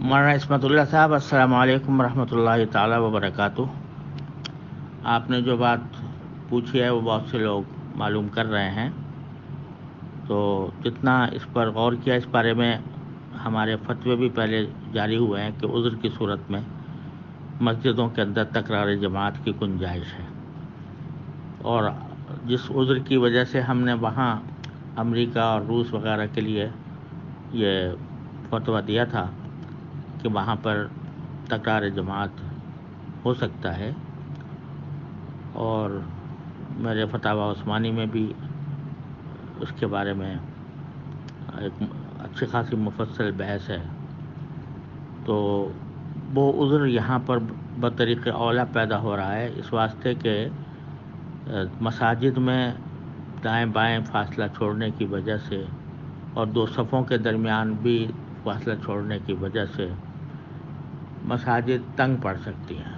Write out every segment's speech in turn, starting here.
مولانا عصمت اللہ صاحب، السلام علیکم ورحمۃ اللہ تعالی وبرکاتہ۔ آپ نے جو بات پوچھی ہے وہ بہت سے لوگ معلوم کر رہے ہیں، تو جتنا اس پر غور کیا اس بارے میں ہمارے فتوے بھی پہلے جاری ہوئے ہیں کہ عذر کی صورت میں مسجدوں کے اندر تکرار جماعت کی گنجائش ہے، اور جس عذر کی وجہ سے ہم نے وہاں امریکہ اور روس وغیرہ کے لیے یہ فتویٰ دیا تھا کہ وہاں پر تکرار جماعت ہو سکتا ہے، اور میرے فتاوی عثمانی میں بھی اس کے بارے میں ایک اچھی خاصی مفصل بحث ہے، تو وہ عذر یہاں پر بطریق اولا پیدا ہو رہا ہے اس واسطے کہ مساجد میں دائیں بائیں فاصلہ چھوڑنے کی وجہ سے اور دو صفوں کے درمیان بھی فاصلہ چھوڑنے کی وجہ سے مساجد تنگ پڑ سکتی ہیں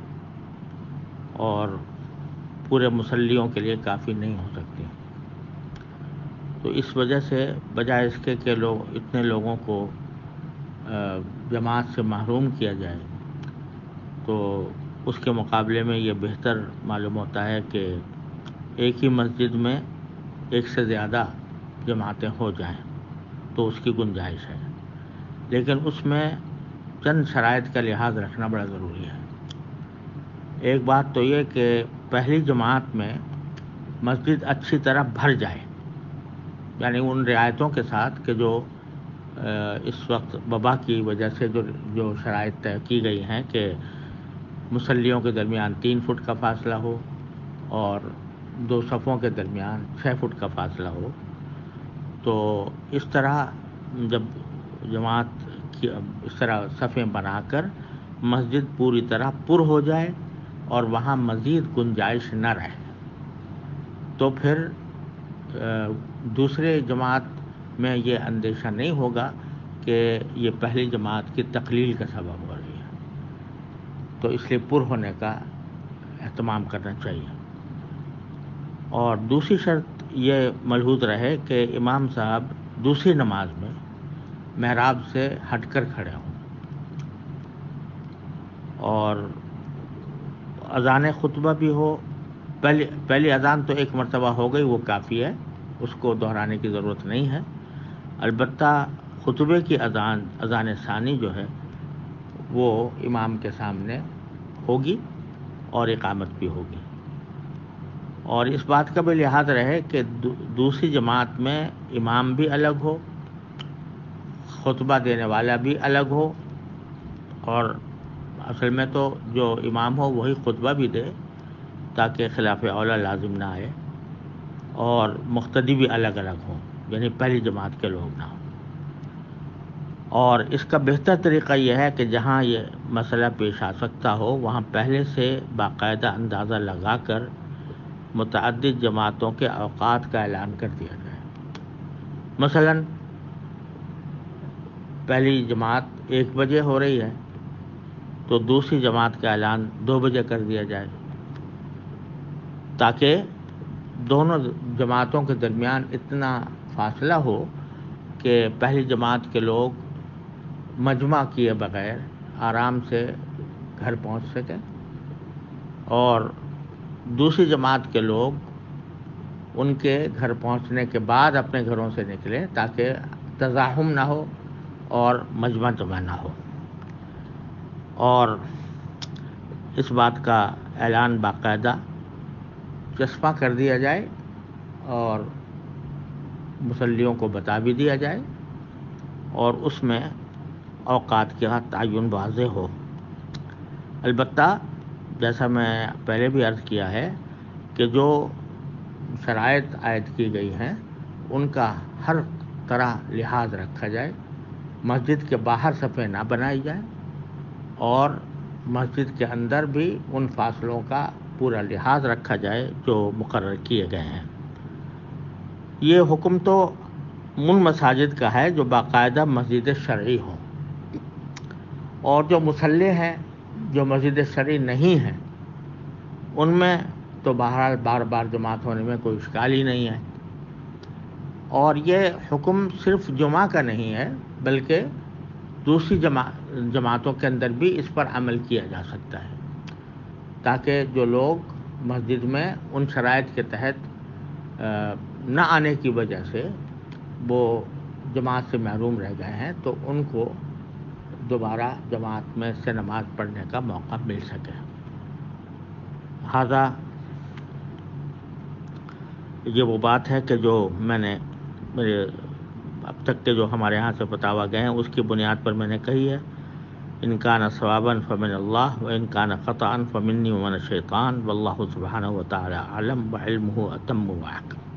اور پورے مصلیوں کے لیے کافی نہیں ہو سکتی۔ تو اس وجہ سے بجائے اس کے کہ لوگ اتنے لوگوں کو جماعت سے محروم کیا جائے، تو اس کے مقابلے میں یہ بہتر معلوم ہوتا ہے کہ ایک ہی مسجد میں ایک سے زیادہ جماعتیں ہو جائیں تو اس کی گنجائش ہے، لیکن اس میں چند شرائط کا لحاظ رکھنا بڑا ضروری ہے۔ ایک بات تو یہ کہ پہلی جماعت میں مسجد اچھی طرح بھر جائے، یعنی ان رعایتوں کے ساتھ کہ جو اس وقت وبا کی وجہ سے جو شرائط طے کی گئی ہیں کہ مصلیوں کے درمیان 3 فٹ کا فاصلہ ہو اور دو صفوں کے درمیان 6 فٹ کا فاصلہ ہو، تو اس طرح جب جماعت کی اس طرح صفیں بنا کر مسجد پوری طرح پر ہو جائے اور وہاں مزید گنجائش نہ رہے، تو پھر دوسرے جماعت میں یہ اندیشہ نہیں ہوگا کہ یہ پہلی جماعت کی تقلیل کا سبب ہو رہی ہے، تو اس لیے پر ہونے کا اہتمام کرنا چاہیے۔ اور دوسری شرط یہ ملحوظ رہے کہ امام صاحب دوسری نماز میں محراب سے ہٹ کر کھڑے ہوں، اور اذان خطبہ بھی ہو۔ پہلی اذان تو ایک مرتبہ ہو گئی، وہ کافی ہے، اس کو دہرانے کی ضرورت نہیں ہے۔ البتہ خطبے کی اذان ثانی جو ہے وہ امام کے سامنے ہوگی اور اقامت بھی ہوگی، اور اس بات کا بھی لحاظ رہے کہ دوسری جماعت میں امام بھی الگ ہو، خطبہ دینے والا بھی الگ ہو، اور اصل میں تو جو امام ہو وہی خطبہ بھی دے تاکہ خلاف اولا لازم نہ آئے، اور مقتدی بھی الگ الگ ہوں، یعنی پہلی جماعت کے لوگ نہ ہوں۔ اور اس کا بہتر طریقہ یہ ہے کہ جہاں یہ مسئلہ پیش آ سکتا ہو وہاں پہلے سے باقاعدہ اندازہ لگا کر متعدد جماعتوں کے اوقات کا اعلان کر دیا جائے۔ مثلا پہلی جماعت 1 بجے ہو رہی ہے تو دوسری جماعت کا اعلان 2 بجے کر دیا جائے، تاکہ دونوں جماعتوں کے درمیان اتنا فاصلہ ہو کہ پہلی جماعت کے لوگ مجمع کیے بغیر آرام سے گھر پہنچ سکیں، اور دوسری جماعت کے لوگ ان کے گھر پہنچنے کے بعد اپنے گھروں سے نکلیں تاکہ تزاحم نہ ہو اور مجمع جمع نہ ہو۔ اور اس بات کا اعلان باقاعدہ چسپاں کر دیا جائے اور مصلیوں کو بتا بھی دیا جائے، اور اس میں اوقات کا تعین واضح ہو۔ البتہ جیسا میں پہلے بھی عرض کیا ہے کہ جو شرائط عائد کی گئی ہیں ان کا ہر طرح لحاظ رکھا جائے، مسجد کے باہر صفیں نہ بنائی جائیں، اور مسجد کے اندر بھی ان فاصلوں کا پورا لحاظ رکھا جائے جو مقرر کیے گئے ہیں۔ یہ حکم تو ان مساجد کا ہے جو باقاعدہ مسجد شرعی ہوں، اور جو مصلی ہیں جو مسجد شرعی نہیں ہیں ان میں تو بہرحال بار بار جماعت ہونے میں کوئی اشکال ہی نہیں ہے۔ اور یہ حکم صرف جمعہ کا نہیں ہے، بلکہ دوسری جماعتوں کے اندر بھی اس پر عمل کیا جا سکتا ہے، تاکہ جو لوگ مسجد میں ان شرائط کے تحت نہ آنے کی وجہ سے وہ جماعت سے محروم رہ گئے ہیں تو ان کو دوبارہ جماعت میں سے نماز پڑھنے کا موقع مل سکے۔ لہٰذا یہ وہ بات ہے کہ جو میں نے میرے اب تک کے جو ہمارے ہاں سے فتاویٰ گئے ہیں اس کی بنیاد پر میں نے کہی ہے، ان کان ثوابا فمن اللہ و ان کان خطأ فمنی ومن الشیطان واللہ سبحانہ وتعالی اعلم وعلمہ اتم واحکم۔